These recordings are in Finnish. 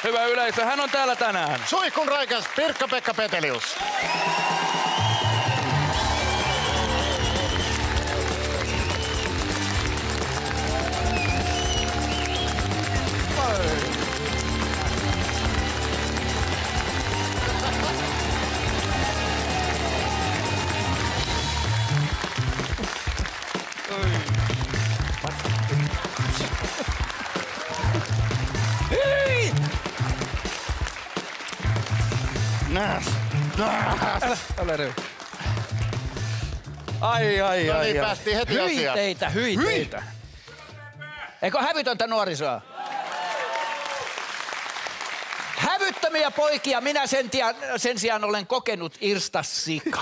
Hyvä yleisö, hän on täällä tänään. Suihkun raikas Pirkka-Pekka Petelius. Älä reu. Ai. No niin, päästiin heti asiaan. Hyiteitä. Eikö hävytöntä nuorisoa? Hävyttömiä poikia minä sen sijaan olen kokenut irstasika.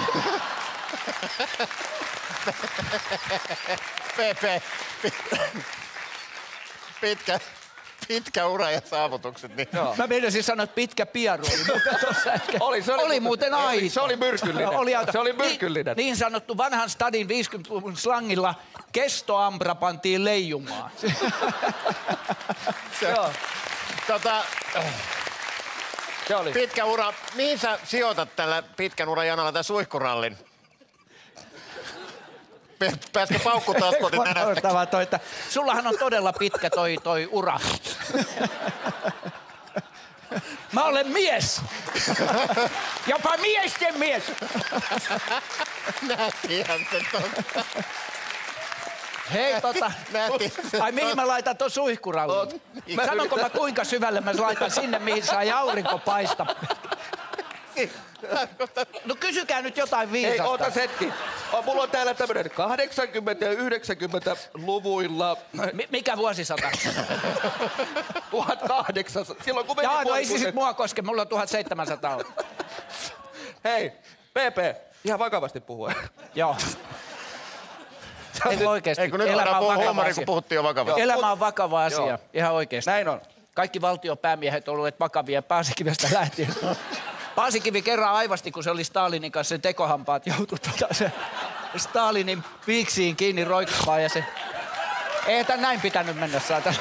Pitkä ura ja saavutukset. Niin. Mä meinasin sanoa, että pitkä pieru oli muuten tuossa äsken. Oli muuten aito. Se oli myrkyllinen. Se oli myrkyllinen. Niin sanottu vanhan stadin 50-luvun slangilla kestoambra pantiin leijumaan. Se oli. Pitkä ura. Mihin sä sijoitat tällä pitkän uran janalla tämän suihkurallin? Pääskö paukku taas kotiin nenästä? Sullahan on todella pitkä toi ura. Mä olen mies. Jopa miesten mies. Nähtiinhän se totta. Hei ai mihin mä laitan ton suihkurallin? Sanonko mä kuinka syvälle mä laitan sinne, mihin saa aurinko paista? No kysykää nyt jotain viisasta. Hei, ootas hetki. Mulla on täällä tämmönen 80- ja 90-luvuilla... Mikä vuosisata? 1800. Silloin kun meni no ei se sit mua koske, mulla on 1700 ollut. Hei, PP, ihan vakavasti puhuen. Joo. Oikeesti. Ei kun nyt voidaan puhua huumoria, kun puhuttiin jo vakavasti. Elämä on vakava asia, Joo. ihan oikeesti. Näin on. Kaikki valtiopäämiehet ovat olleet vakavia Paasikivestä lähtien. Paasikivi kerran aivasti, kun se oli Stalinin kanssa, sen tekohampaat joutui se Stalinin viiksiin kiinni roikkumaan ja se... Ei tän näin pitänyt mennä, saatana.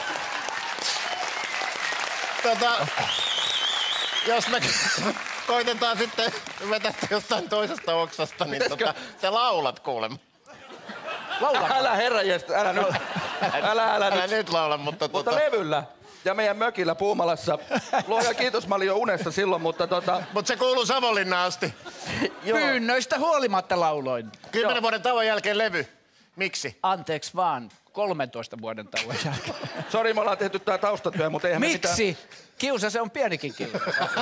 Jos me koitetaan sitten vetää jostain toisesta oksasta, niin sä laulat kuulemma. Älä herranjestä, älä nyt. Älä nyt laula, mutta levyllä. Ja meidän mökillä Puumalassa. Luoja kiitos, mä olin jo unessa silloin, mutta Mut se kuuluu Savonlinnaan asti. Pyynnöistä huolimatta lauloin. 10 vuoden tauon jälkeen levy. Miksi? Anteeksi vaan, 13 vuoden tauon jälkeen. Sori, me ollaan tehty tää taustatyö, mutta eihän Miksi? Kiusa se on pienikin kiusa.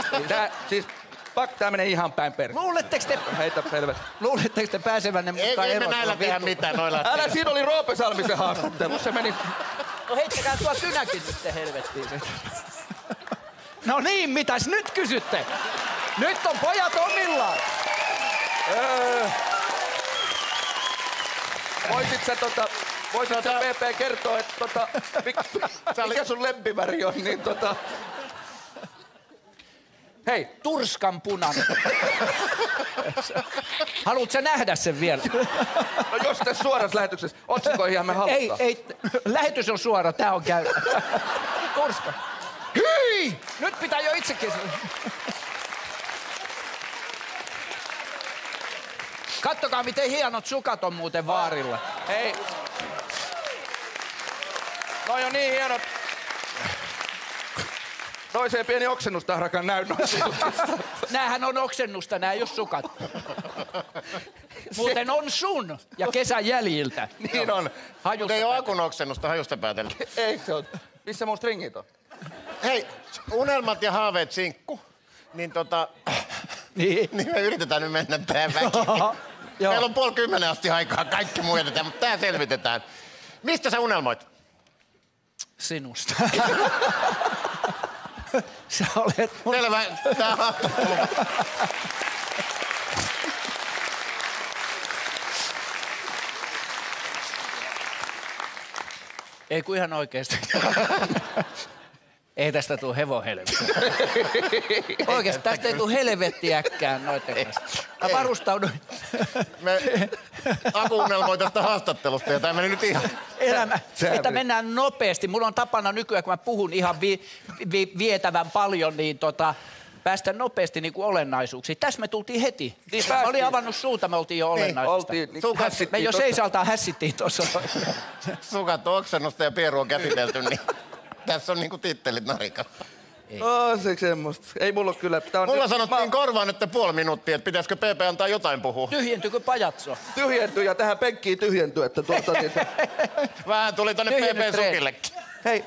Tää menee ihan päin perään. Luuletteko te pääsevänne mukaan Ei me näillä tehdä mitään noilla. Älä, siinä oli Roope Salmisen haastattelu, se meni... No heittäkää tuo synäkin nyt helvettiin se. No niin, mitäs nyt kysytte? Nyt on pojat omillaan. Voisit sä PP kertoa, että mikä sun lempiväri on, niin Hei, turskan punainen. Haluatko sä nähdä sen vielä? No jos tässä suorassa lähetyksessä, otsikoihin me halutaan. Ei, lähetys on suora, tää on käy. Turska. Hyi! Nyt pitää jo itsekin. Kattokaa, miten hienot sukat on muuten vaarilla. Hei. Noi on niin hienot. Toiseen pieni oksennustahrakan näynnä. Näähän on oksennusta, nää ei oo sukat. Muuten on sun ja kesän jäljiltä. Niin on. Mutta ei oo akun oksennusta, hajusta päätellä. Ei se on. Missä mun stringit on? Hei, unelmat ja haaveet sinkku. Niin me yritetään nyt mennä tähän väkiin. Meillä on 9:30 asti aikaa, kaikki muu jätetään, mutta tää selvitetään. Mistä sä unelmoit? Sinusta. Sä olet mun... Selvä, tää haastattelu. Ei kun ihan oikeesti. Ei tästä tuu hevohelvettiä. Oikeesti tästä ei tuu helvettiäkään noitten kanssa. Mä varustauduin Aku unelmoi tästä haastattelusta ja tämä meni nyt ihan... Elämä, että mennään nopeasti. Mulla on tapana nykyään, kun mä puhun ihan vietävän paljon, niin päästä nopeasti niin kuin olennaisuuksiin. Tässä me tultiin heti. Niin mä olin avannut suuta, me oltiin jo olennaisista. Me jo seisaltaan hässittiin tuossa. Sukat on oksennusta ja pieru on käsitelty, niin tässä on niinku tittelit narika. Se semmoista. Ei mulla ole kyllä. Mulla sanottiin korvaan, että 0,5 minuuttia, että pitäisikö PP antaa jotain puhua. Tyhjentyykö pajatso? Tyhjentyy ja tähän penkkiin tyhjentyy, että Vähän tuli tonne PP Sukillekin. Hei,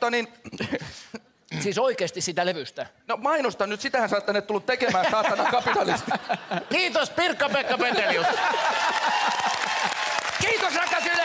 Siis oikeesti sitä levystä? No mainosta nyt, sitähän sä oot tänne tullut tekemään, saatana kapitalisti. Kiitos Pirkka-Pekka Petelius. Kiitos rakas